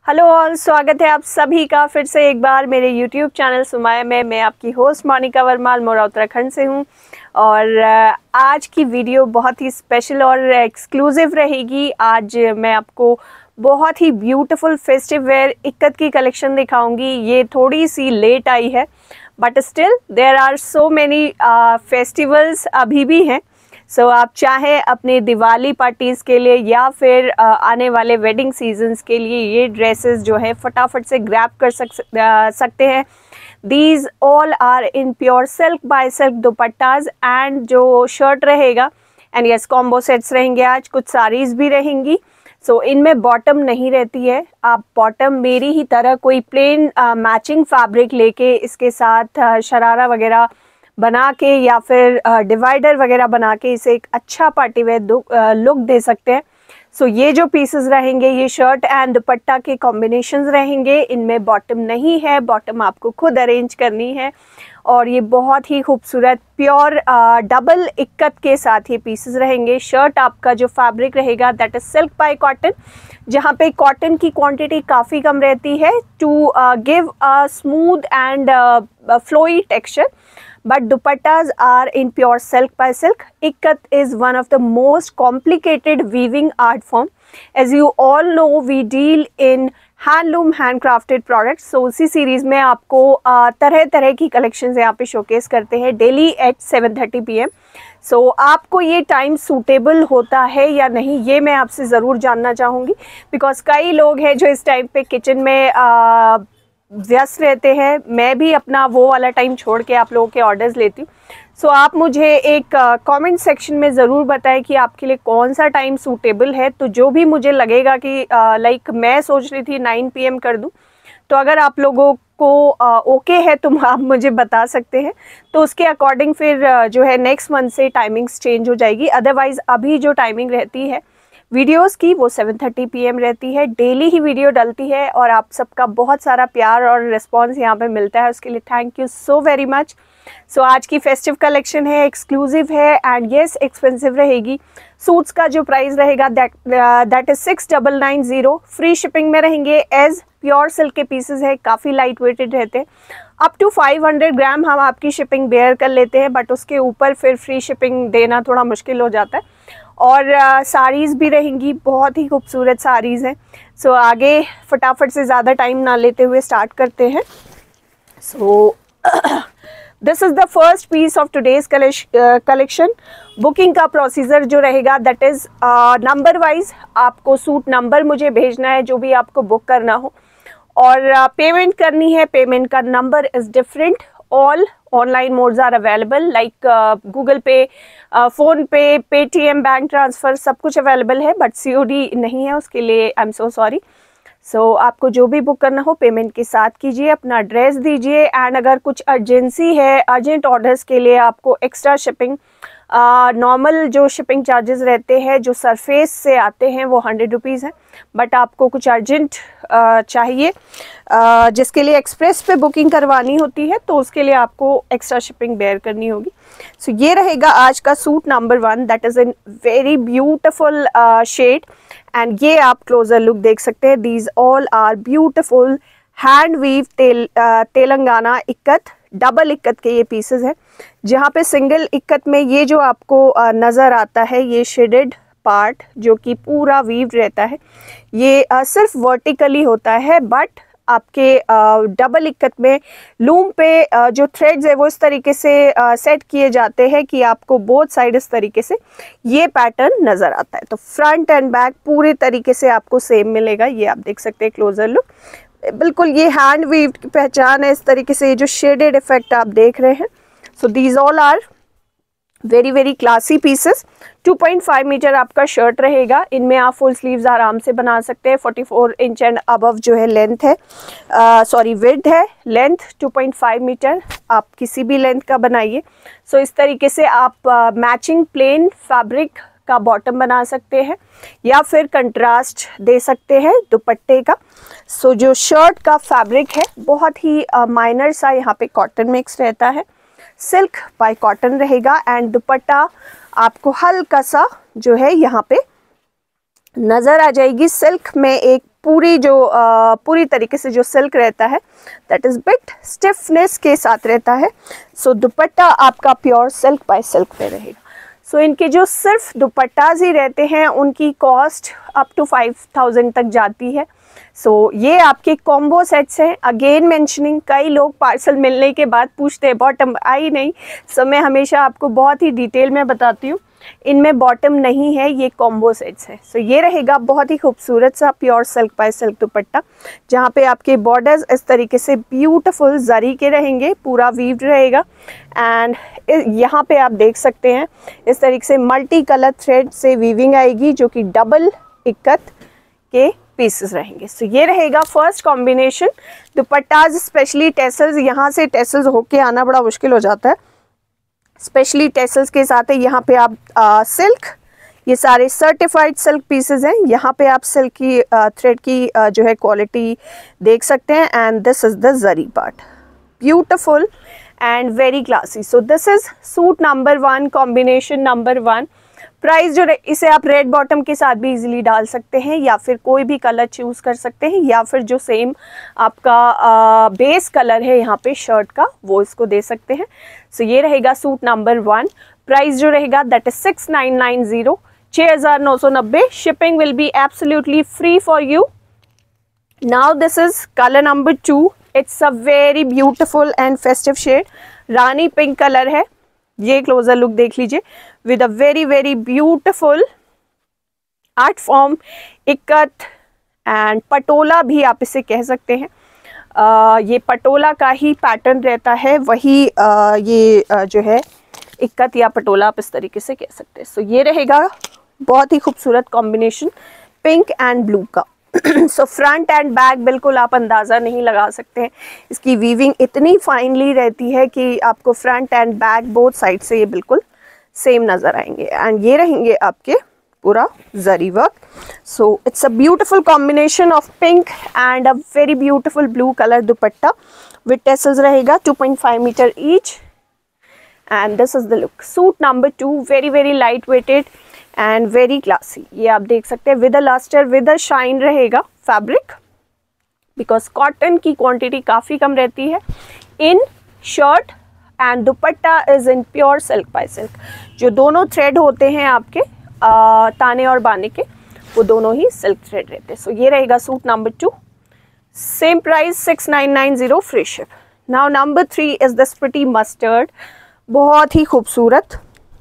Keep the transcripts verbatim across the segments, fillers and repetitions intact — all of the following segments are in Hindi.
हेलो ऑल, स्वागत है आप सभी का फिर से एक बार मेरे यूट्यूब चैनल सुमाया में। मैं आपकी होस्ट मोनिका वर्मा अल्मोड़ा उत्तराखंड से हूँ और आज की वीडियो बहुत ही स्पेशल और एक्सक्लूसिव रहेगी। आज मैं आपको बहुत ही ब्यूटीफुल फेस्टिव वेयर इक्कत की कलेक्शन दिखाऊंगी। ये थोड़ी सी लेट आई है but still there are so many festivals अभी भी हैं। सो so, आप चाहे अपने दिवाली पार्टीज़ के लिए या फिर uh, आने वाले वेडिंग सीजन्स के लिए ये ड्रेसेस जो है फटाफट से ग्रैब कर सक uh, सकते हैं। These all are in pure silk by silk dupattas and जो शर्ट रहेगा एंड यस कॉम्बो सेट्स रहेंगे। आज कुछ साड़ीज़ भी रहेंगी। सो so, इनमें बॉटम नहीं रहती है। आप बॉटम मेरी ही तरह कोई प्लेन मैचिंग फैब्रिक लेके इसके साथ uh, शरारा वगैरह बना के या फिर डिवाइडर वगैरह बना के इसे एक अच्छा पार्टी वेयर लुक दे सकते हैं। सो so, ये जो पीसेस रहेंगे ये शर्ट एंड दुपट्टा के कॉम्बिनेशंस रहेंगे। इनमें बॉटम नहीं है, बॉटम आपको खुद अरेंज करनी है और ये बहुत ही खूबसूरत प्योर डबल इक्कत के साथ ये पीसेस रहेंगे। शर्ट आपका जो फैब्रिक रहेगा that is silk by cotton, जहाँ पे कॉटन की क्वांटिटी काफ़ी कम रहती है to give a smooth and flowy texture. But dupattas are in pure silk by silk. Ikkat is one of the most complicated weaving art form. As you all know, we deal in handloom handcrafted products. So उसी सीरीज़ में आपको तरह तरह की कलेक्शंस यहाँ पे शोकेस करते हैं daily at seven thirty P M. So आपको ये टाइम सूटेबल होता है या नहीं ये मैं आपसे ज़रूर जानना चाहूँगी, बिकॉज कई लोग हैं जो इस टाइम पे किचन में आ, व्यस्त रहते हैं। मैं भी अपना वो वाला टाइम छोड़ के आप लोगों के ऑर्डर्स लेती हूँ। सो so, आप मुझे एक कमेंट uh, सेक्शन में ज़रूर बताएं कि आपके लिए कौन सा टाइम सूटेबल है। तो जो भी मुझे लगेगा कि लाइक uh, like, मैं सोच रही थी नाइन पी एम कर दूँ, तो अगर आप लोगों को ओके uh, है तो आप मुझे बता सकते हैं। तो उसके अकॉर्डिंग फिर uh, जो है नेक्स्ट मंथ से टाइमिंग्स चेंज हो जाएगी। अदरवाइज़ अभी जो टाइमिंग रहती है वीडियोस की वो सेवन थर्टी पी एम रहती है। डेली ही वीडियो डलती है और आप सबका बहुत सारा प्यार और रिस्पांस यहाँ पे मिलता है, उसके लिए thank you so very much. So आज की फेस्टिव कलेक्शन है, एक्सक्लूसिव है एंड येस एक्सपेंसिव रहेगी। सूट्स का जो प्राइस रहेगा that that is six double nine zero. Free shipping में रहेंगे। एज प्योर सिल्क के पीसेस है, काफ़ी लाइट वेटेड रहते हैं। Up to five hundred gram हम आपकी शिपिंग बेयर कर लेते हैं, बट उसके ऊपर फिर फ्री शिपिंग देना थोड़ा मुश्किल हो जाता है। और साड़ीज़ uh, भी रहेंगी, बहुत ही खूबसूरत साड़ीज़ हैं। सो so, आगे फटाफट से ज़्यादा टाइम ना लेते हुए स्टार्ट करते हैं। So this is the first piece of today's collection. Booking का प्रोसीजर जो रहेगा दैट इज़ नंबर वाइज। आपको सूट नंबर मुझे भेजना है जो भी आपको बुक करना हो, और पेमेंट uh, करनी है। पेमेंट का number is different. All online modes are available like Google pay, PhonePe, Paytm, bank transfer सब कुछ अवेलेबल है, बट सीओडी नहीं है। उसके लिए आई एम सो सॉरी। सो आपको जो भी बुक करना हो पेमेंट के साथ कीजिए, अपना एड्रेस दीजिए एंड अगर कुछ अर्जेंसी है, अर्जेंट ऑर्डर्स के लिए आपको एक्स्ट्रा शिपिंग, नॉर्मल uh, जो शिपिंग चार्जेस रहते हैं जो सरफेस से आते हैं वो हंड्रेड रुपीज़ हैं, बट आपको कुछ अर्जेंट uh, चाहिए uh, जिसके लिए एक्सप्रेस पे बुकिंग करवानी होती है तो उसके लिए आपको एक्स्ट्रा शिपिंग बेयर करनी होगी। सो so, ये रहेगा आज का suit number one that is in very beautiful shade and ये आप क्लोजर लुक देख सकते हैं। These all are beautiful hand weave तेल तेलंगाना इक्कत, डबल इक्कत के ये पीसेस हैं, जहाँ पे सिंगल इक्कत में ये जो आपको नज़र आता है ये शेडेड पार्ट जो कि पूरा वीव रहता है ये आ, सिर्फ वर्टिकली होता है, बट आपके डबल इक्कत में लूम पे आ, जो थ्रेड्स है वो इस तरीके से आ, सेट किए जाते हैं कि आपको बोथ साइड इस तरीके से ये पैटर्न नज़र आता है। तो फ्रंट एंड बैक पूरे तरीके से आपको सेम मिलेगा। ये आप देख सकते हैं क्लोजर लुक, बिल्कुल ये हैंड वीव की पहचान है। इस तरीके से ये जो शेडेड इफेक्ट आप देख रहे हैं। So these all are very very classy pieces. Two point five metre आपका शर्ट रहेगा। इनमें आप फुल स्लीव्स आराम से बना सकते हैं। Forty four inch and above जो है लेंथ है, सॉरी विड्थ है। Length two point five metre, आप किसी भी लेंथ का बनाइए। सो so, इस तरीके से आप मैचिंग प्लेन फैब्रिक का बॉटम बना सकते हैं या फिर कंट्रास्ट दे सकते हैं दुपट्टे का। सो so, जो शर्ट का फैब्रिक है बहुत ही माइनर सा यहाँ पे कॉटन मिक्स रहता है, सिल्क बाय कॉटन रहेगा एंड दुपट्टा आपको हल्का सा जो है यहाँ पे नज़र आ जाएगी। सिल्क में एक पूरी जो uh, पूरी तरीके से जो सिल्क रहता है दैट इज़ बिट स्टिफनेस के साथ रहता है। सो so, दुपट्टा आपका प्योर सिल्क बाय सिल्क पे रहेगा। सो so, इनके जो सिर्फ दुपट्टाज ही रहते हैं उनकी cost up to five thousand तक जाती है। सो so, ये आपके कॉम्बो सेट्स हैं। अगेन मेंशनिंग, कई लोग पार्सल मिलने के बाद पूछते हैं बॉटम आई नहीं। सो so, मैं हमेशा आपको बहुत ही डिटेल में बताती हूँ, इनमें बॉटम नहीं है, ये कॉम्बो सेट्स है। सो so, ये रहेगा बहुत ही खूबसूरत सा pure silk by silk dupatta, जहाँ पे आपके बॉर्डर्स इस तरीके से ब्यूटीफुल जरी के रहेंगे, पूरा वीव्ड रहेगा। एंड यहाँ पे आप देख सकते हैं इस तरीके से मल्टी कलर थ्रेड से वीविंग आएगी, जो कि डबल इक्कत के पीसेस रहेंगे। सो so, ये रहेगा first combination. Dupattas specially tassels, यहाँ से टेसल्स होके आना बड़ा मुश्किल हो जाता है, स्पेशली टेसल्स के साथ है। यहाँ पे आप आ, सिल्क, ये सारे सर्टिफाइड सिल्क पीसेस हैं। यहाँ पे आप सिल्क की थ्रेड की आ, जो है क्वालिटी देख सकते हैं। And this is the zari part, beautiful and very classy. So this is suit number one, combination number one. Price जो इसे आप रेड बॉटम के साथ भी इजीली डाल सकते हैं, या फिर कोई भी कलर चूज़ कर सकते हैं, या फिर जो सेम आपका आ, बेस कलर है यहाँ पे शर्ट का वो इसको दे सकते हैं। सो so, ये रहेगा सूट नंबर वन। प्राइस जो रहेगा that is six nine nine zero, छः हज़ार नौ सौ नब्बे। Shipping will be absolutely free for you. Now this is colour number two. It's a very beautiful and festive shade, रानी पिंक कलर है। ये क्लोजर लुक देख लीजिए with a very very beautiful art form, ikat and patola भी आप इसे कह सकते हैं। uh, ये पटोला का ही पैटर्न रहता है, वही uh, ये uh, जो है इक्कत या पटोला आप इस तरीके से कह सकते हैं। सो so, ये रहेगा बहुत ही खूबसूरत कॉम्बिनेशन पिंक एंड ब्लू का। सो फ्रंट एंड बैक बिल्कुल आप अंदाज़ा नहीं लगा सकते हैं, इसकी वीविंग इतनी फाइनली रहती है कि आपको front and back both side से ये बिल्कुल सेम नज़र आएंगे। एंड ये रहेंगे आपके पूरा zari work. So it's a beautiful combination of pink and a very beautiful blue colour dupatta with tassels रहेगा two point five metre each. And this is the look, suit number two, very very light weighted and very classy. ये आप देख सकते हैं with a lustre, with a shine रहेगा फैब्रिक, बिकॉज कॉटन की क्वांटिटी काफ़ी कम रहती है in shirt. And dupatta is in pure silk by silk. जो दोनों थ्रेड होते हैं आपके आ, ताने और बाने के, वो दोनों ही सिल्क थ्रेड रहते हैं। सो so, ये रहेगा suit number two, same price six nine nine zero, free ship. Now number three is this pretty mustard, बहुत ही खूबसूरत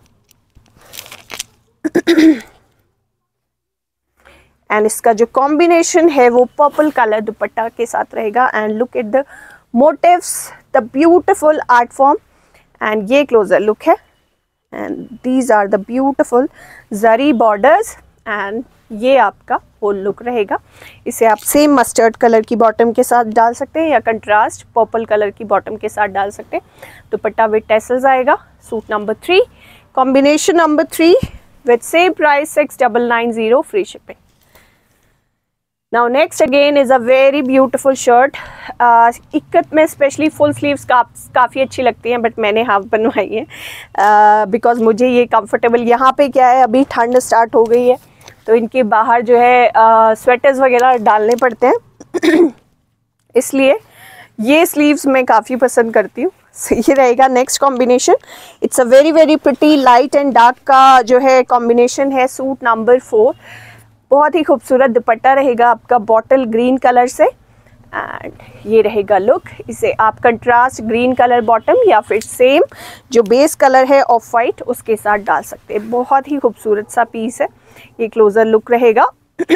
एंड इसका जो कॉम्बिनेशन है वो पर्पल कलर दुपट्टा के साथ रहेगा। And look at the motifs, the beautiful art form. And ये क्लोजर लुक है and these are the beautiful zari borders. And ये आपका होल लुक रहेगा। इसे आप सेम मस्टर्ड कलर की बॉटम के साथ डाल सकते हैं, या कंट्रास्ट पर्पल कलर की बॉटम के साथ डाल सकते हैं। दुपट्टा विद टेसल्स आएगा। Suit number three, combination number three with same price six nine nine zero, free shipping. Now next again is a very beautiful shirt. uh, ikat में स्पेशली फुल स्लीव्स का, काफ़ी अच्छी लगती हैं, बट मैंने हाफ बनवाई है बिकॉज uh, मुझे ये कंफर्टेबल। यहाँ पे क्या है, अभी ठंड स्टार्ट हो गई है तो इनके बाहर जो है स्वेटर्स uh, वगैरह डालने पड़ते हैं इसलिए ये स्लीव्स मैं काफ़ी पसंद करती हूँ। so, ये रहेगा next combination. It's a very very pretty light and dark का जो है कॉम्बिनेशन है। सूट नंबर फोर, बहुत ही खूबसूरत दुपट्टा रहेगा आपका बॉटल ग्रीन कलर से। एंड ये रहेगा लुक, इसे आप कंट्रास्ट ग्रीन कलर बॉटम या फिर सेम जो बेस कलर है ऑफ वाइट उसके साथ डाल सकते हैं। बहुत ही खूबसूरत सा पीस है, ये क्लोजर लुक रहेगा।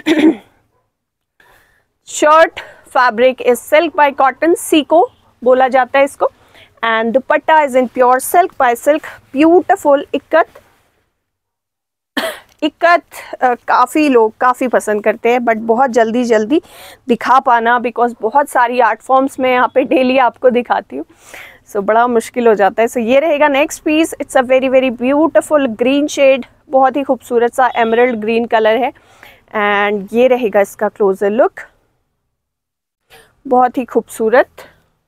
Shirt fabric is silk by cotton, सीको बोला जाता है इसको। And dupatta is in pure silk by silk, beautiful ikat. Ikat काफ़ी लोग काफ़ी पसंद करते हैं, बट बहुत जल्दी जल्दी दिखा पाना, बिकॉज बहुत सारी आर्ट फॉर्म्स में यहाँ पे डेली आपको दिखाती हूँ, सो so, बड़ा मुश्किल हो जाता है। सो so, ये रहेगा next piece. It's a very very beautiful green shade, बहुत ही खूबसूरत सा एमरल्ड ग्रीन कलर है। एंड ये रहेगा इसका क्लोजर लुक, बहुत ही खूबसूरत।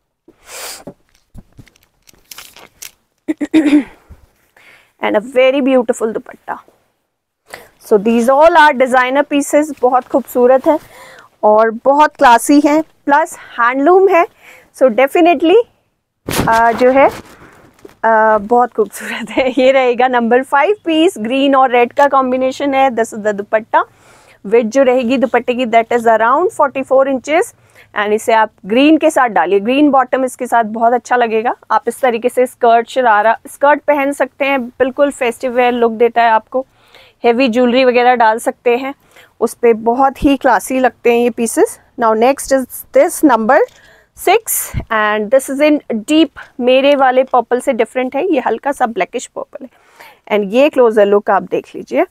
And a very beautiful dupatta. So these all are designer pieces, बहुत खूबसूरत है। और बहुत क्लासी हैं, प्लस हैंडलूम है। सो डेफिनेटली जो है आ, बहुत खूबसूरत है। ये रहेगा नंबर फाइव पीस, ग्रीन और रेड का कॉम्बिनेशन है। This is the dupatta. Width जो रहेगी दुपट्टे की that is around forty four inches and इसे आप ग्रीन के साथ डालिए, ग्रीन बॉटम इसके साथ बहुत अच्छा लगेगा। आप इस तरीके से स्कर्ट शरारा स्कर्ट पहन सकते हैं, बिल्कुल फेस्टिव वेयर लुक देता है आपको। हेवी ज्वेलरी वगैरह डाल सकते हैं उस पर, बहुत ही क्लासी लगते हैं ये pieces. Now next is this number six and this is in deep, मेरे वाले पर्पल से डिफरेंट है, ये हल्का सा ब्लैकिश पर्पल है एंड ये क्लोजर लुक आप देख लीजिए।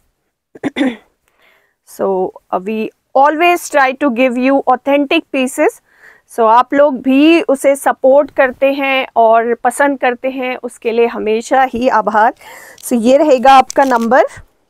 So we always try to give you authentic pieces, so आप लोग भी उसे सपोर्ट करते हैं और पसंद करते हैं, उसके लिए हमेशा ही आभार। सो so, ये रहेगा आपका number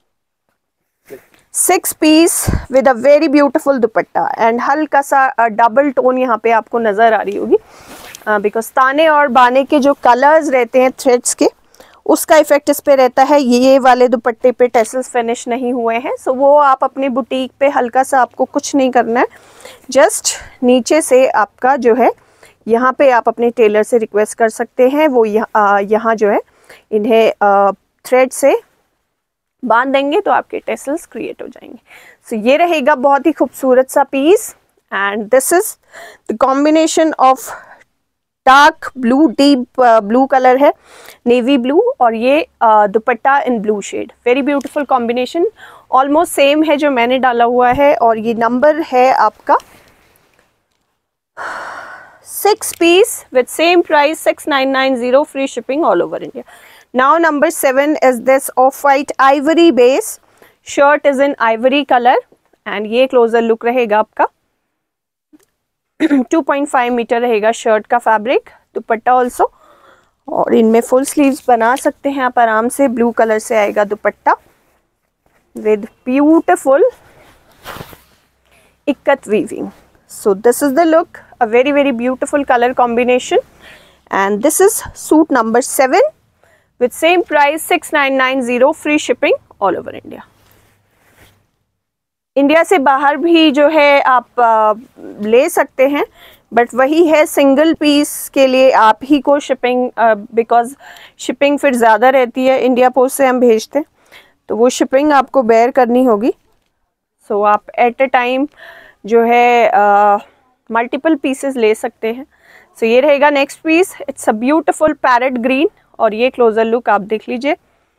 six piece with a very beautiful dupatta and हल्का सा डबल टोन यहाँ पे आपको नज़र आ रही होगी बिकॉज uh, ताने और बाने के जो कलर्स रहते हैं थ्रेड्स के, उसका इफेक्ट इस पे रहता है। ये वाले दुपट्टे पे टेसल्स फिनिश नहीं हुए हैं, सो so वो आप अपने बुटीक पे हल्का सा, आपको कुछ नहीं करना है, जस्ट नीचे से आपका जो है यहाँ पे आप अपने टेलर से रिक्वेस्ट कर सकते हैं, वो यहाँ यहाँ जो है इन्हें थ्रेड से बांध देंगे तो आपके टेसल्स क्रिएट हो जाएंगे। सो so, ये रहेगा बहुत ही खूबसूरत सा piece and this is the combination of dark blue, deep blue colour है, नेवी ब्लू, और ये uh, dupatta in blue shade. Very beautiful combination, almost same है जो मैंने डाला हुआ है। और ये नंबर है आपका six piece with same price six nine nine zero, free shipping all over India. Now number seven is this off-white ivory base. Shirt is in ivory color and ये closer look रहेगा आपका। टू पॉइंट फाइव मीटर रहेगा शर्ट का फैब्रिक, दुपट्टा ऑल्सो, और इनमें फुल स्लीव्स बना सकते हैं आप आराम से। ब्लू कलर से आएगा dupatta with beautiful ikat weaving. So this is the look, a very very beautiful color combination and this is suit number seven. With same price six nine nine zero, free shipping all over India. India से बाहर भी जो है आप आ, ले सकते हैं, बट वही है सिंगल पीस के लिए आप ही को शिपिंग, बिकॉज शिपिंग फिर ज़्यादा रहती है, इंडिया पोस्ट से हम भेजते हैं तो वो शिपिंग आपको बेयर करनी होगी। सो so, आप एट अ टाइम जो है मल्टीपल पीसेस ले सकते हैं। सो so, ये रहेगा next piece, it's a beautiful parrot green और ये क्लोजर लुक आप देख लीजिए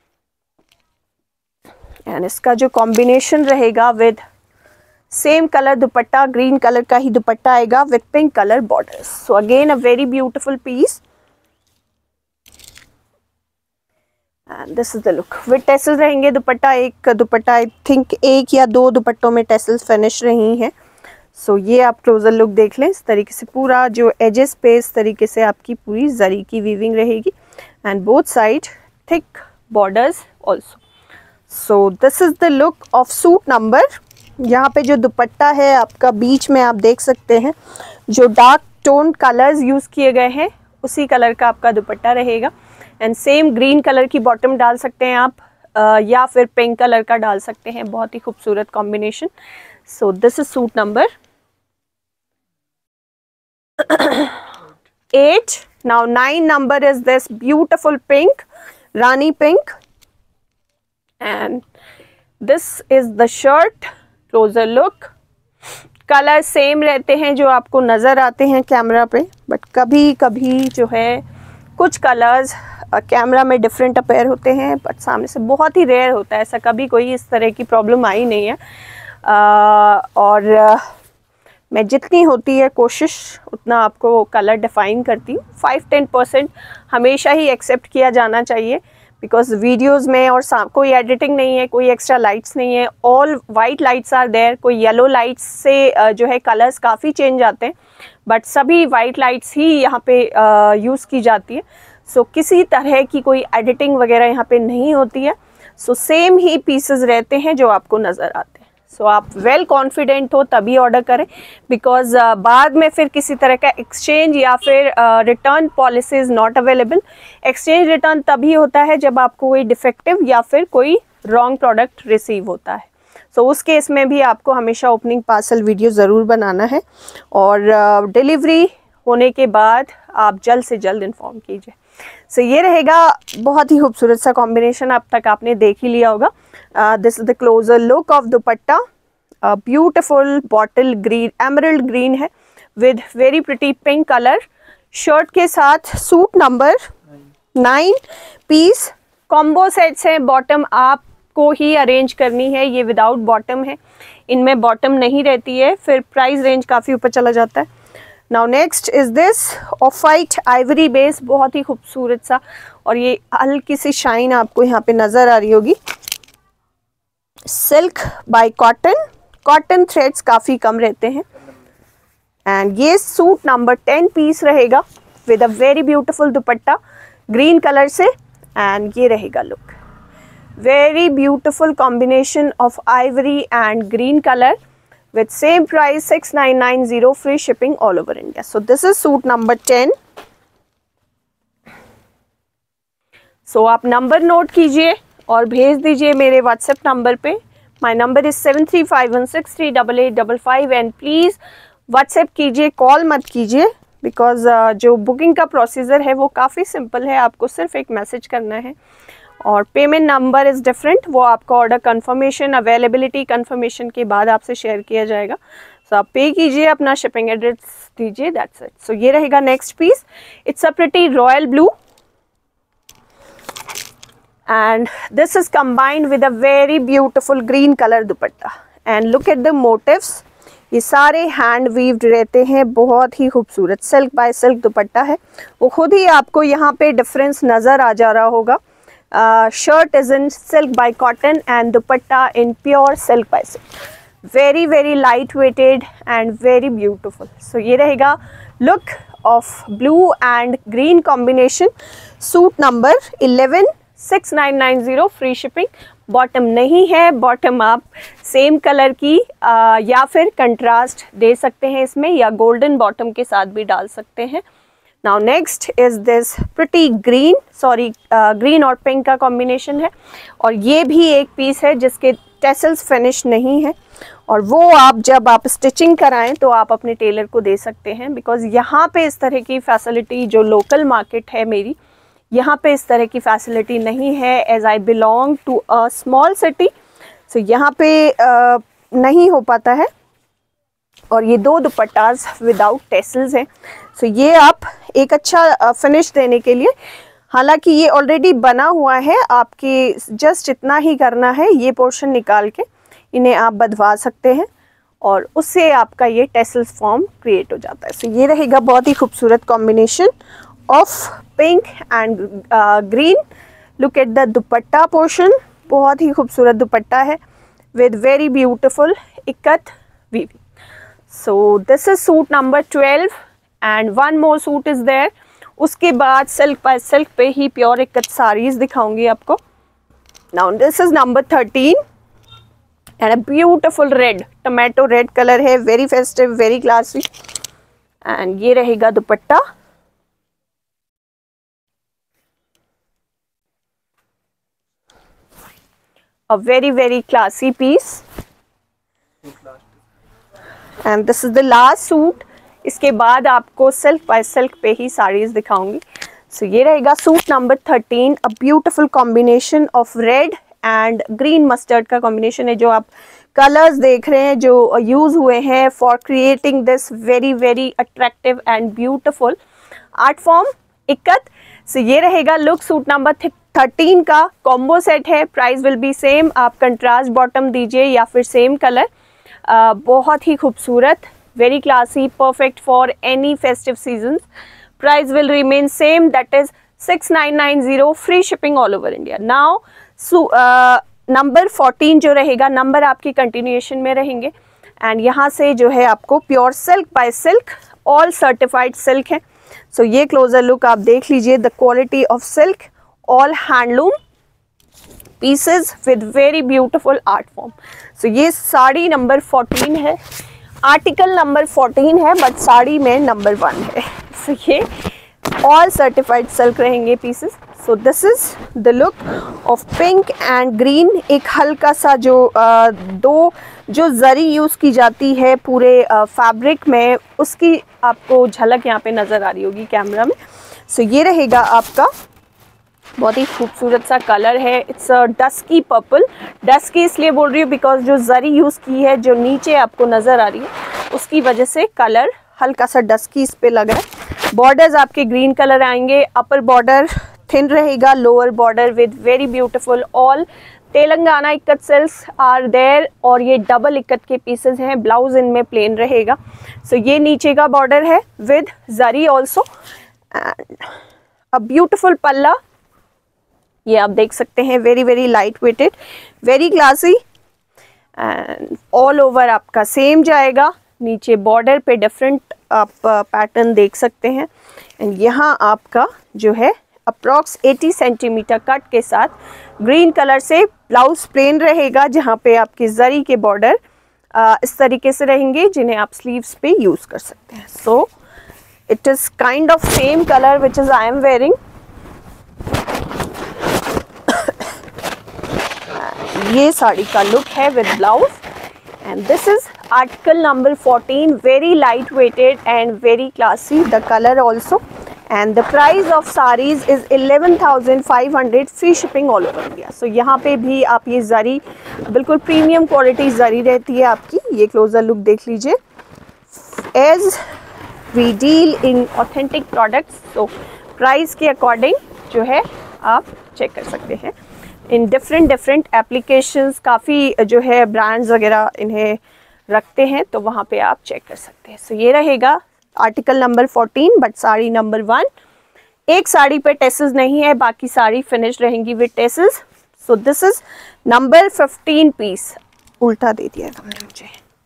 एंड इसका जो कॉम्बिनेशन रहेगा with same colour dupatta, green colour का ही दुपट्टा आएगा with pink colour borders. So again a very beautiful piece and this is the look with tassels रहेंगे। दुपट्टा एक दुपट्टा आई थिंक एक या दो दुपट्टों में टेसल्स फिनिश रही हैं। सो so, ये आप क्लोजर लुक देख लें, इस तरीके से पूरा जो एजेस पे इस तरीके से आपकी पूरी जरी की वीविंग रहेगी and both side thick borders also. So this is the look of suit number। यहाँ पे जो दुपट्टा है आपका बीच में आप देख सकते हैं जो डार्क टोन कलर्स यूज़ किए गए हैं उसी कलर का आपका दुपट्टा रहेगा एंड सेम ग्रीन कलर की बॉटम डाल सकते हैं आप आ, या फिर पिंक कलर का डाल सकते हैं, बहुत ही खूबसूरत combination. So this is suit number eight. Now nine number is this beautiful pink, Rani pink, and this is the shirt. Closer look. Colour same रहते हैं जो आपको नज़र आते हैं कैमरा पे, बट कभी कभी जो है कुछ कलर्स कैमरा में डिफरेंट अपेयर होते हैं बट सामने से बहुत ही रेयर होता है। ऐसा कभी कोई इस तरह की प्रॉब्लम आई नहीं है आ, और आ, मैं जितनी होती है कोशिश उतना आपको कलर डिफ़ाइन करती हूँ। फाइव टेन परसेंट हमेशा ही एक्सेप्ट किया जाना चाहिए बिकॉज वीडियोस में और कोई एडिटिंग नहीं है, कोई एक्स्ट्रा लाइट्स नहीं है, all white lights are there. कोई येलो लाइट्स से जो है कलर्स काफ़ी चेंज आते हैं बट सभी वाइट लाइट्स ही यहाँ पे यूज़ की जाती है। सो so, किसी तरह की कोई एडिटिंग वगैरह यहाँ पे नहीं होती है। सो so, सेम ही पीसेस रहते हैं जो आपको नज़र आते हैं। सो so, आप वेल कॉन्फिडेंट हो तभी ऑर्डर करें बिकॉज uh, बाद में फिर किसी तरह का एक्सचेंज या फिर return policy is not available. Exchange return तभी होता है जब आपको कोई डिफेक्टिव या फिर कोई रॉन्ग प्रोडक्ट रिसीव होता है। सो उस केस में भी आपको हमेशा ओपनिंग पार्सल वीडियो ज़रूर बनाना है, और डिलीवरी uh, होने के बाद आप जल्द से जल्द इन्फॉर्म कीजिए। सो so, ये रहेगा बहुत ही खूबसूरत सा कॉम्बिनेशन, अब तक आपने देख ही लिया होगा। This is the closer look of dupatta. Beautiful bottle green, emerald green है with very pretty pink colour. Shirt के साथ suit number nine piece combo sets हैं। बॉटम आपको ही अरेंज करनी है, ये विदाउट बॉटम है, इनमें बॉटम नहीं रहती है, फिर प्राइस रेंज काफ़ी ऊपर चला जाता है। Now next is this off white ivory base, बहुत ही खूबसूरत सा, और ये हल्की सी शाइन आपको यहाँ पे नज़र आ रही होगी। Silk by cotton, cotton threads काफ़ी कम रहते हैं। एंड ये सूट नंबर टेन पीस रहेगा with a very beautiful dupatta green colour से, एंड ये रहेगा look. Very beautiful combination of ivory and green colour with same price six nine nine zero, free shipping all over India. So this is suit number ten. So आप नंबर नोट कीजिए और भेज दीजिए मेरे व्हाट्सएप नंबर पे। My number is seven three five one six three double eight double five, and please WhatsApp कीजिए, कॉल मत कीजिए, बिकॉज uh, जो बुकिंग का प्रोसीजर है वो काफ़ी सिंपल है, आपको सिर्फ एक मैसेज करना है, और पेमेंट नंबर इज़ डिफरेंट, वो आपका ऑर्डर कंफर्मेशन, अवेलेबिलिटी कंफर्मेशन के बाद आपसे शेयर किया जाएगा। सो so, आप पे कीजिए, अपना शिपिंग एड्रेस दीजिए, दैट्स इट। सो ये रहेगा next piece. It's a pretty royal blue, and this is combined with a very beautiful green colour dupatta, and look at the motifs, ये सारे हैंड वीव्ड रहते हैं, बहुत ही खूबसूरत सिल्क बाय सिल्क दुपट्टा है, वो खुद ही आपको यहाँ पे डिफरेंस नज़र आ जा रहा होगा। Uh, shirt is in silk by cotton and dupatta in pure silk by silk, very very light weighted and very beautiful. So ये रहेगा look of blue and green combination, suit number eleven six nine nine zero, free shipping। Bottom नहीं है, बॉटम आप सेम कलर की uh, या फिर कंट्रास्ट दे सकते हैं इसमें, या गोल्डन बॉटम के साथ भी डाल सकते हैं। Now next is this pretty green, sorry uh, green और पिंक का कॉम्बिनेशन है, और ये भी एक पीस है जिसके टेसल्स फिनिश नहीं है, और वो आप जब आप स्टिचिंग कराएं तो आप अपने टेलर को दे सकते हैं, बिकॉज़ यहाँ पे इस तरह की फैसिलिटी, जो लोकल मार्केट है मेरी, यहाँ पे इस तरह की फैसिलिटी नहीं है, as I belong to a small city. So यहाँ पे uh, नहीं हो पाता है, और ये दो दुपट्टास विदाउट टेसल्स हैं। सो so, ये आप एक अच्छा फिनिश देने के लिए, हालांकि ये ऑलरेडी बना हुआ है, आपकी जस्ट इतना ही करना है, ये पोर्शन निकाल के इन्हें आप बंधवा सकते हैं, और उससे आपका ये टेसल्स फॉर्म क्रिएट हो जाता है। सो so, ये रहेगा बहुत ही खूबसूरत combination of pink and green. Look at the dupatta portion, बहुत ही खूबसूरत दुपट्टा है with very beautiful ikat weaving. So this is suit number twelve, and one more suit is there. उसके बाद सिल्क बाय सिल्क पे ही प्योर इक्कत साड़ीज दिखाऊंगी आपको। Now this is number thirteen, and a beautiful red, tomato red colour है, very festive, very classy, and ये रहेगा dupatta. A very very classy piece, and this is the last suit. इसके बाद आपको सिल्क बाय सिल्क पे ही साड़ीज दिखाऊंगी। सो so, ये रहेगा suit number thirteen, a beautiful combination of red and green mustard का कॉम्बिनेशन है। जो आप कलर्स देख रहे हैं जो यूज हुए हैं for creating this very very attractive and beautiful art form ikat. So so, ये रहेगा लुक सूट नंबर थर्टीन का कॉम्बो सेट है। प्राइस विल बी सेम, आप कंट्रास्ट बॉटम दीजिए या फिर सेम कलर। uh, बहुत ही खूबसूरत, very classy, perfect for any festive seasons. Price will remain same, that is six nine nine zero, free shipping all over India. Now so uh, number fourteen जो रहेगा, नंबर आपकी कंटिन्यूएशन में रहेंगे, एंड यहाँ से जो है आपको pure silk by silk, all certified silk है। सो so, ये क्लोजर लुक आप देख लीजिए, the quality of silk, all handloom pieces with very beautiful art form. So ये साड़ी नंबर फोर्टीन है, आर्टिकल नंबर फोर्टीन है, बट साड़ी में नंबर वन है। सो so, ये ऑल सर्टिफाइड सिल्क रहेंगे pieces. So this is the look of pink and green. एक हल्का सा जो आ, दो जो जरी यूज़ की जाती है पूरे फैब्रिक में, उसकी आपको झलक यहाँ पे नज़र आ रही होगी कैमरा में। सो so, ये रहेगा आपका बहुत ही खूबसूरत सा कलर है। It's a dusky purple. Dusky इसलिए बोल रही हूँ बिकॉज जो जरी यूज़ की है जो नीचे आपको नज़र आ रही है उसकी वजह से कलर हल्का सा डस्की इस पे लग रहा है। बॉर्डर्स आपके ग्रीन कलर आएंगे। अपर बॉर्डर थिन रहेगा, lower border with very beautiful all Telangana ikat silks are there, और ये डबल इक्कत के पीसेस हैं। ब्लाउज इनमें प्लेन रहेगा। सो so, ये नीचे का बॉर्डर है with zari also and a beautiful palla. ये आप देख सकते हैं, very very light weighted, very classy and all over आपका सेम जाएगा। नीचे बॉर्डर पे डिफरेंट आप पैटर्न देख सकते हैं एंड यहाँ आपका जो है अप्रॉक्स अस्सी सेंटीमीटर कट के साथ ग्रीन कलर से ब्लाउज प्लेन रहेगा, जहाँ पे आपकी जरी के बॉर्डर इस तरीके से रहेंगे जिन्हें आप स्लीव्स पे यूज़ कर सकते हैं। So it is kind of same colour which is I am wearing. ये साड़ी का लुक है with blouse and this is article number fourteen. Very light weighted and very classy the colour also and the price of saris is eleven thousand five hundred free shipping all over India. So यहाँ पे भी आप ये जरी बिल्कुल प्रीमियम क्वालिटी जरी रहती है आपकी। ये क्लोजर लुक देख लीजिए। As we deal in authentic products, तो प्राइस के अकॉर्डिंग जो है आप चेक कर सकते हैं। इन डिफरेंट डिफरेंट एप्लीकेशंस काफ़ी जो है ब्रांड्स वगैरह इन्हें रखते हैं, तो वहाँ पे आप चेक कर सकते हैं। सो so, ये रहेगा article number fourteen but sari number one. एक साड़ी पे टेसेस नहीं है, बाकी साड़ी फिनिश रहेंगी with tassels. So this is number fifteen piece. उल्टा दे दिया है मुझे।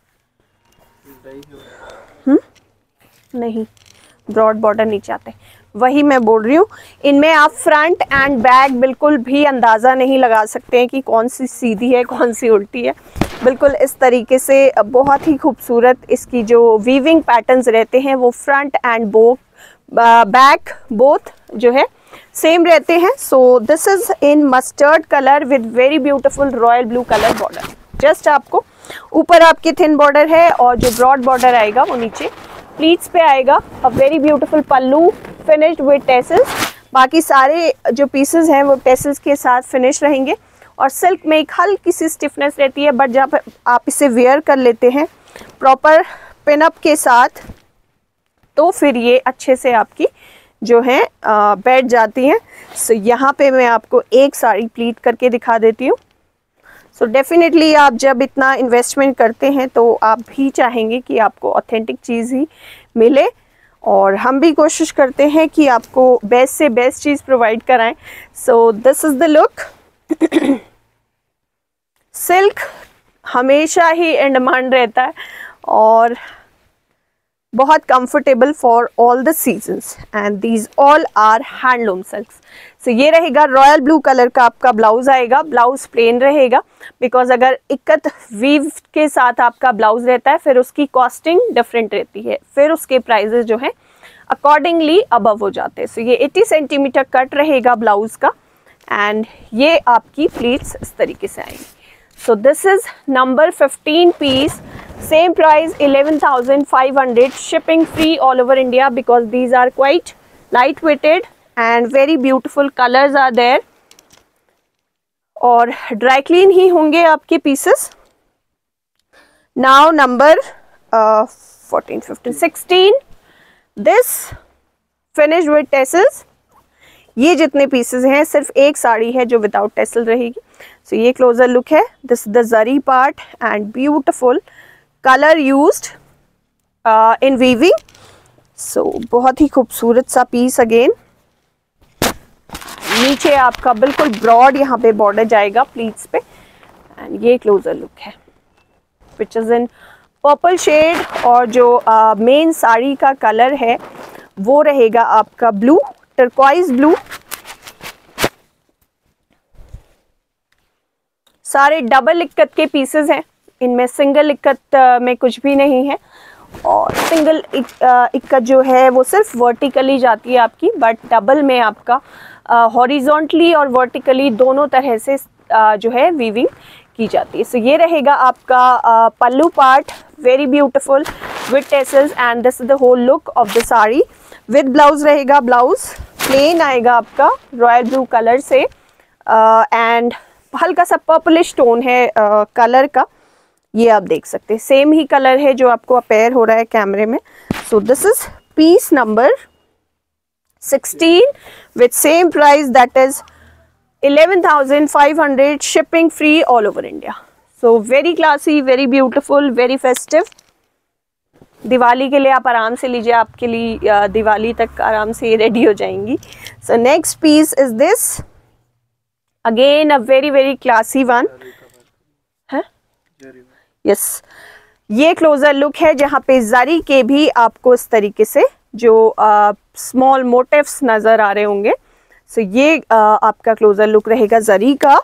हम्म नहीं, ब्रॉड बॉर्डर नीचे आते, वही मैं बोल रही हूँ। इनमें आप फ्रंट एंड बैक बिल्कुल भी अंदाज़ा नहीं लगा सकते हैं कि कौन सी सीधी है कौन सी उल्टी है। बिल्कुल इस तरीके से बहुत ही खूबसूरत इसकी जो वीविंग पैटर्न्स रहते हैं वो front and both back both जो है सेम रहते हैं। So this is in mustard colour with very beautiful royal blue colour border. Just आपको ऊपर आपके थिन बॉर्डर है और जो ब्रॉड बॉर्डर आएगा वो नीचे प्लीट्स पे आएगा। A very beautiful pallu finished with tassels. बाकी सारे जो पीसेस हैं वो टेसल्स के साथ फिनिश रहेंगे और सिल्क में एक हल्की सी स्टिफनेस रहती है, बट जब आप इसे वेयर कर लेते हैं प्रॉपर पिनअप के साथ तो फिर ये अच्छे से आपकी जो है बैठ जाती हैं। सो so, यहाँ पे मैं आपको एक साड़ी प्लीट करके दिखा देती हूँ। सो so, डेफिनेटली आप जब इतना इन्वेस्टमेंट करते हैं तो आप भी चाहेंगे कि आपको ऑथेंटिक चीज़ ही मिले, और हम भी कोशिश करते हैं कि आपको बेस्ट से बेस्ट चीज़ प्रोवाइड कराएं। So this is the look. Silk हमेशा ही इन डिमांड रहता है और बहुत comfortable for all the seasons and these all are handloom silks. So ये रहेगा रॉयल ब्लू कलर का आपका ब्लाउज आएगा। ब्लाउज प्लेन रहेगा बिकॉज अगर इक्कत वीव के साथ आपका ब्लाउज रहता है फिर उसकी कॉस्टिंग डिफरेंट रहती है, फिर उसके प्राइजेस जो है अकॉर्डिंगली अबव हो जाते हैं। सो so ये अस्सी सेंटीमीटर कट रहेगा ब्लाउज का एंड ये आपकी प्लीट्स इस तरीके से आएंगी। So this is number fifteen piece, same price eleven thousand five hundred, shipping free all over India because these are quite light weighted and very beautiful colours are there, और ड्राई क्लीन ही होंगे आपके pieces. Now number fourteen fifteen sixteen, this finish with tassels. ये जितने पीसेस हैं सिर्फ एक साड़ी है जो विदाउट टेसल रहेगी। सो so, ये क्लोजर लुक है। This the zari part and beautiful colour used in weaving. So बहुत ही खूबसूरत सा पीस अगेन। नीचे आपका बिल्कुल ब्रॉड यहाँ पे बॉर्डर जाएगा प्लीट्स पे एंड ये क्लोजर लुक है which is in purple shade, और जो मेन uh, साड़ी का कलर है वो रहेगा आपका ब्लू, टर्क्वाइज ब्लू। सारे डबल इक्कत के पीसेस हैं, इनमें सिंगल इक्कत में कुछ भी नहीं है, और सिंगल इक्कत जो है वो सिर्फ वर्टिकली जाती है आपकी, बट डबल में आपका हॉरिजॉन्टली और वर्टिकली दोनों तरह से uh, जो है वीविंग की जाती है। सो so, ये रहेगा आपका uh, pallu part, very beautiful with tassels and this is the whole look of the sari. With blouse रहेगा, ब्लाउज प्लेन आएगा आपका रॉयल ब्लू कलर से एंड uh, हल्का सा पर्पलिश टोन है कलर uh, का, ये आप देख सकते हैं सेम ही कलर है जो आपको अपेयर हो रहा है कैमरे में। So this is piece number sixteen with same price that is eleven thousand five hundred, shipping free all over India. So very classy, very beautiful, very festive. Diwali के लिए आप आराम से लीजिए, आपके लिए दिवाली तक आराम से रेडी हो जाएंगी। So next piece is this, again a very very classy one है। Yes yes. ये क्लोजर लुक है जहाँ पे जरी के भी आपको इस तरीके से जो स्मॉल uh, मोटिव्स नजर आ रहे होंगे। सो so, ये uh, आपका क्लोजर लुक रहेगा जरी का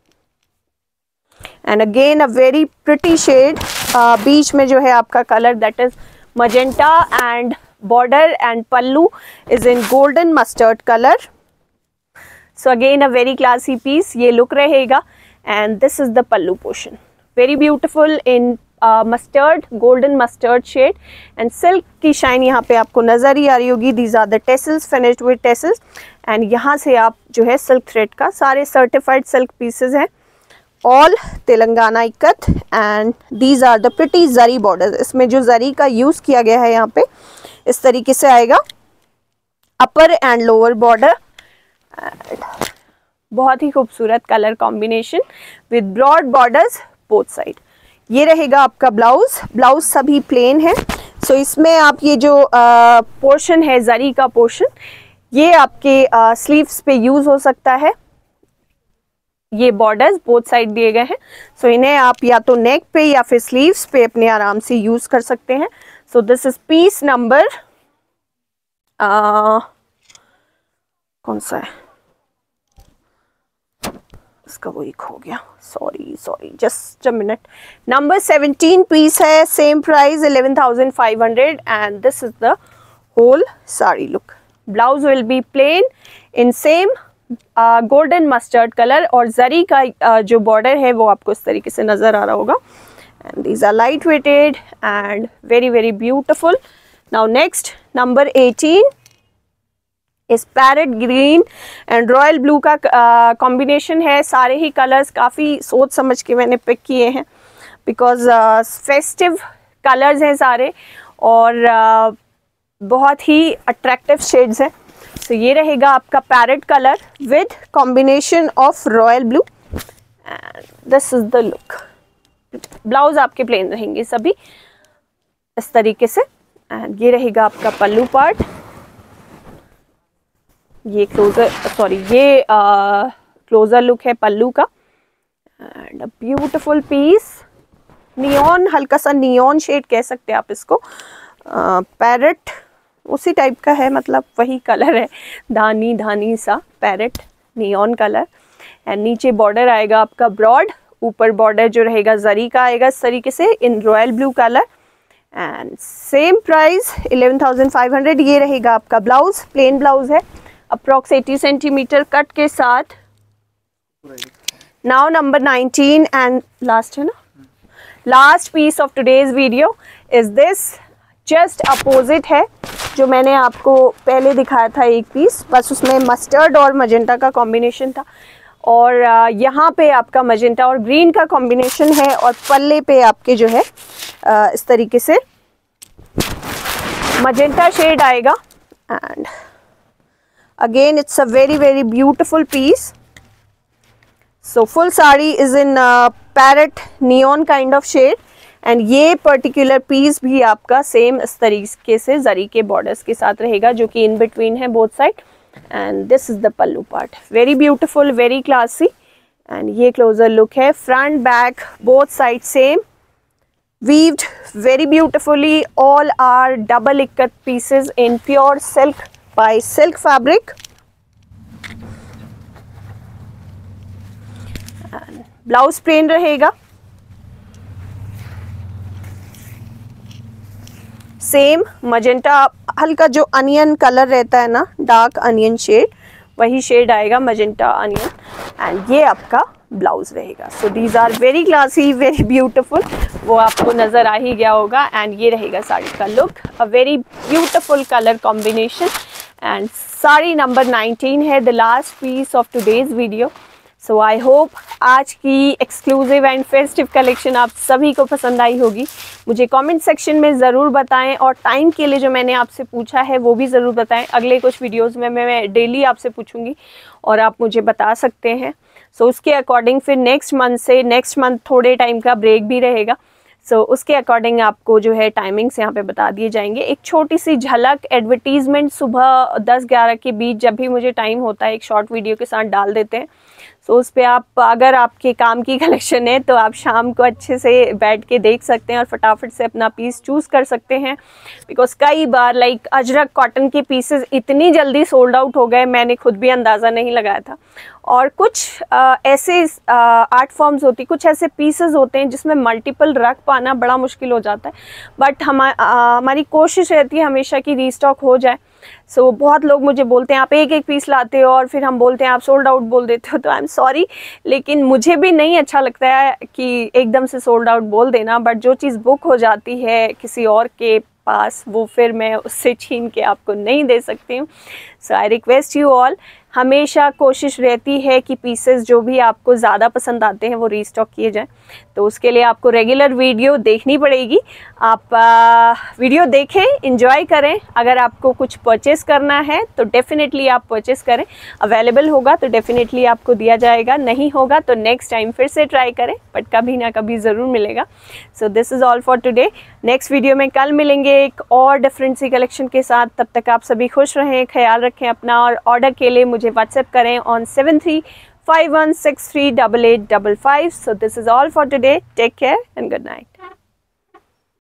and again a very pretty shade, बीच में जो है आपका colour that is magenta and border and pallu is in golden mustard colour. So again a very classy piece, ये लुक रहेगा and this is the pallu portion, very beautiful in mustard, golden mustard shade and silk की शाइन यहाँ पे आपको नजर ही आ रही होगी। These are the tassels, finished with tassels and यहाँ से आप जो है सिल्क थ्रेड का, सारे सर्टिफाइड सिल्क पीसेस हैं, all Telangana ikat and these are the pretty zari border. इसमें जो जरी का यूज किया गया है यहाँ पे इस तरीके से आएगा, अपर एंड लोअर बॉर्डर, बहुत ही खूबसूरत colour combination with broad borders both side. ये रहेगा आपका ब्लाउज, ब्लाउज सभी प्लेन है। सो so, इसमें आप ये जो पोर्शन है जरी का पोर्शन, ये आपके स्लीव्स पे यूज हो सकता है। ये बॉर्डर्स बोथ साइड दिए गए हैं, सो so, इन्हें आप या तो नेक पे या फिर स्लीव्स पे अपने आराम से यूज कर सकते हैं। So this is piece number कौन सा है, इसका वो एक हो गया, sorry sorry just a minute, number seventeen piece है, same price eleven thousand five hundred and this is the whole sari look. Blouse will be plain in same golden mustard colour और जरी का uh, जो बॉर्डर है वो आपको इस तरीके से नजर आ रहा होगा and these are light weighted and very very beautiful. Now next number eighteen इस parrot green and royal blue का कॉम्बिनेशन uh, है। सारे ही कलर्स काफ़ी सोच समझ के मैंने पिक किए हैं बिकॉज फेस्टिव कलर्स हैं सारे और uh, बहुत ही अट्रैक्टिव शेड्स हैं। तो ये रहेगा आपका parrot colour with combination of royal blue and this is the look. Blouse आपके प्लेन रहेंगे सभी इस तरीके से एंड ये रहेगा आपका पल्लू पार्ट। ये क्लोजर सॉरी ये क्लोजर लुक है पल्लू का and a beautiful piece, neon, हल्का सा नियॉन शेड कह सकते हैं आप इसको, पैरेट उसी टाइप का है, मतलब वही कलर है, धानी धानी सा पैरेट नियॉन कलर एंड नीचे बॉर्डर आएगा आपका ब्रॉड, ऊपर बॉर्डर जो रहेगा जरी का आएगा इस तरीके से in royal blue colour and same price eleven thousand five hundred. ये रहेगा आपका ब्लाउज, प्लेन ब्लाउज है अप्रॉक्स एटी सेंटीमीटर कट के साथ। Now number nineteen and last है ना, last piece of today's video is this, just opposite है जो मैंने आपको पहले दिखाया था एक पीस, बस उसमें मस्टर्ड और मजेंटा का कॉम्बिनेशन था और यहाँ पे आपका मजेंटा और ग्रीन का कॉम्बिनेशन है और पल्ले पे आपके जो है इस तरीके से मजेंटा शेड आएगा and again it's a very very beautiful piece. So full sari is in parrot neon kind of shade and ये पर्टिकुलर पीस भी आपका सेम इस तरीके से जरी के बॉर्डर्स के साथ रहेगा जो कि इन बिटवीन है both side and this is the pallu part, very beautiful, very classy and ये क्लोजर लुक है, front back both side same, weaved very beautifully, all are double ikat pieces in pure silk by silk fabric. Blouse plain रहेगा सेम मजेंटा, हल्का जो अनियन कलर रहता है ना, डार्क अनियन शेड, वही शेड आएगा मजेंटा अनियन, एंड ये आपका ब्लाउज रहेगा। So these are very classy, very beautiful, वो आपको नज़र आ ही गया होगा। एंड ये रहेगा साड़ी का look, a very beautiful colour combination. And sari number nineteen है, the last piece of today's video. So I hope आज की एक्सक्लूसिव एंड फेस्टिव कलेक्शन आप सभी को पसंद आई होगी। मुझे कमेंट सेक्शन में ज़रूर बताएं, और टाइम के लिए जो मैंने आपसे पूछा है वो भी ज़रूर बताएं। अगले कुछ वीडियोस में मैं डेली आपसे पूछूंगी और आप मुझे बता सकते हैं। सो so, उसके अकॉर्डिंग फिर नेक्स्ट मंथ से नेक्स्ट मंथ थोड़े टाइम का ब्रेक भी रहेगा। सो so, उसके अकॉर्डिंग आपको जो है टाइमिंग्स यहाँ पे बता दिए जाएंगे। एक छोटी सी झलक एडवर्टीज़मेंट सुबह दस ग्यारह के बीच जब भी मुझे टाइम होता है एक शॉर्ट वीडियो के साथ डाल देते हैं। सो so, उस पर आप, अगर आपके काम की कलेक्शन है तो आप शाम को अच्छे से बैठ के देख सकते हैं और फटाफट से अपना पीस चूज़ कर सकते हैं। बिकॉज कई बार लाइक अजरक कॉटन के पीसेस इतनी जल्दी सोल्ड आउट हो गए, मैंने खुद भी अंदाज़ा नहीं लगाया था। और कुछ आ, ऐसे आर्ट फॉर्म्स होती, कुछ ऐसे पीसेस होते हैं जिसमें मल्टीपल रख पाना बड़ा मुश्किल हो जाता है। बट हम हमारी कोशिश रहती है हमेशा कि रीस्टॉक हो जाए। सो so, बहुत लोग मुझे बोलते हैं आप एक एक पीस लाते हो और फिर हम बोलते हैं आप सोल्ड आउट बोल देते हो, तो आई एम सॉरी, लेकिन मुझे भी नहीं अच्छा लगता है कि एकदम से सोल्ड आउट बोल देना। बट जो चीज़ बुक हो जाती है किसी और के पास, वो फिर मैं उससे छीन के आपको नहीं दे सकती हूँ। So I request you all, हमेशा कोशिश रहती है कि पीसेस जो भी आपको ज़्यादा पसंद आते हैं वो रीस्टॉक किए जाएं। तो उसके लिए आपको रेगुलर वीडियो देखनी पड़ेगी। आप आ, वीडियो देखें, एंजॉय करें। अगर आपको कुछ परचेस करना है तो डेफिनेटली आप परचेस करें। अवेलेबल होगा तो डेफिनेटली आपको दिया जाएगा, नहीं होगा तो नेक्स्ट टाइम फिर से ट्राई करें, बट कभी ना कभी ज़रूर मिलेगा। So this is all for today. Next video में कल मिलेंगे एक और डिफरेंट सी कलेक्शन के साथ। तब तक आप सभी खुश रहें, ख्याल रखें अपना, और ऑर्डर के लिए मुझे व्हाट्सएप करें on seven three five one six three double eight double five. So this is all for today. Take care and good night.